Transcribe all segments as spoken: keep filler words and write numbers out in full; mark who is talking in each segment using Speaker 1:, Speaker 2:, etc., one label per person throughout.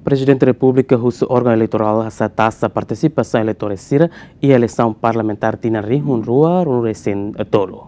Speaker 1: Presidente da República usa órgão eleitoral essa taxa participação eleitoral sira e eleição parlamentar tinari hunrua recém tolo.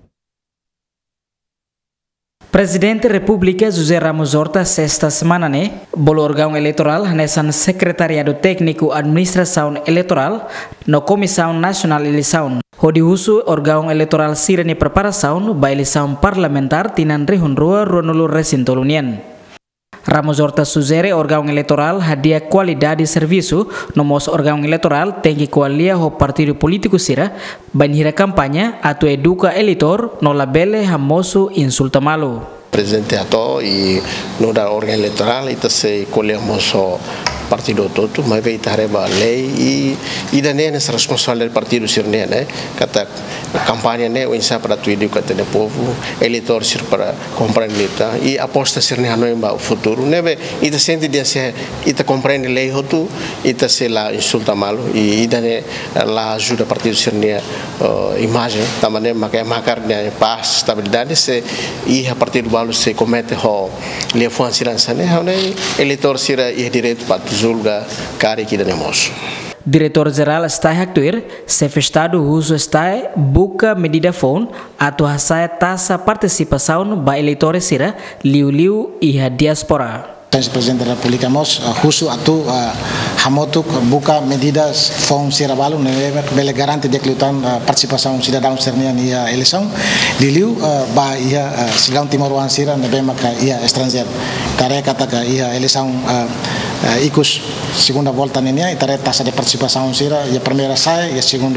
Speaker 2: Presidente da República José Ramos Horta sexta semana né, bolo órgão eleitoral nessa secretariado técnico administração eleitoral no Comissão Nacional de Eleição. Hodi uso órgão eleitoral sira ne preparação ba eleição parlamentar tinari hunrua ronulu recém tolo nien. Ramos Horta sugere órgão eleitoral hadia qualidade de serviço, nomos órgão eleitoral tem que qualia o partido político sira, banhira campanha, atu educa eleitor, no labele hamoso insulta malu.
Speaker 3: Presidente ato e no da órgão eleitoral ita se colhemos o partido todo, mas veio tareba lei e e da nessa responsabilidade do partido sirne né, kata campanha né o insa para tu educar o povo, eleitor sir para compreender e aposta sirne hano em futuro, né be ita sente dia se ita compreende lei hotu ita se la insulta malu e ida né la ajuda partido sirne uh, imagem tamane makai makar né paz estabilidade se e a partido balu se comete ho lefuan sirança né hone eleitor sira e direito para julga kari kita nemos.
Speaker 2: Diretor-Geral está actuir, se Estado uso está buka medida phone atau hasaya tasa participação ba eleitores sira liu-liu e a diaspora.
Speaker 4: Presidente da República mos husu atu hamotuk buka medidas fong sirabalu bele garanti deklutan participação cidadão sernian ia eleição liliu ba ia cidadão timoruan sira nebe maka ia estrangeiro tare kata ka ia eleição ikus segunda volta nenia e tare taxa de participação sira ia primeira sai ia segundo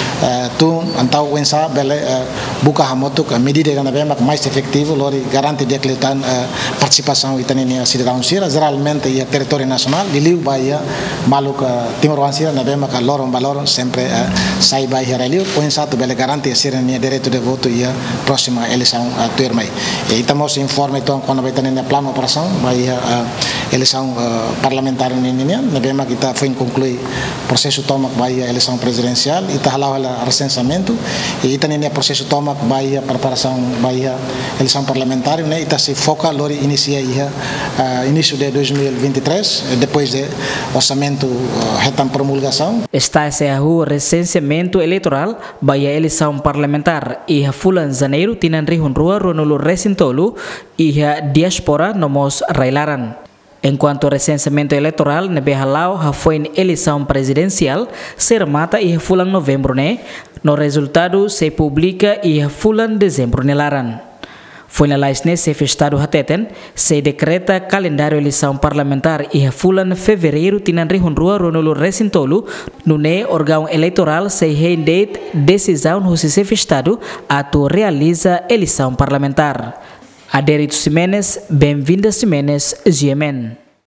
Speaker 4: tu antau wensa bele buka hamotuk medida nebe maka mais efetivo lori garanti deklutan participação itanenia cidadão sira geralmente ia território nacional liliu bahia maluk Timor Sira na bema ka lorong balor sempre uh, sai bahia reliu poin satu bele garanti sira nia direito de voto ia próxima eleição uh, tuirmai e estamos informe então quando vai ter plano operação bahia uh, eleição uh, parlamentar nenia na bema kita foi concluir processo tomak bahia eleição presidencial e tá halau ela recenseamento e ita nenia processo tomak bahia preparação bahia eleição parlamentar né ita se foca lori inicia ia uh, início de dois mil e vinte e três depois de orçamento retam promulgação.
Speaker 2: Está se o recenseamento eleitoral bahia eleição parlamentar e a fulan janeiro tinan rihun rua ronulu recintolu e a diaspora nomos railaran. Enquanto recenseamento eleitoral nebe halau ha foi eleição presidencial ser mata e fulan novembro né no resultado se publica e a fulan dezembro nelaran. Foi na laisne se festado hateten se decreta calendário eleição parlamentar e a fulan fevereiro tinan rihun rua ronulu recintolu nune órgão eleitoral se rendeit decisão no se festado atu realiza eleição parlamentar. Aderito Simenes, bem-vinda Simenes, G M N.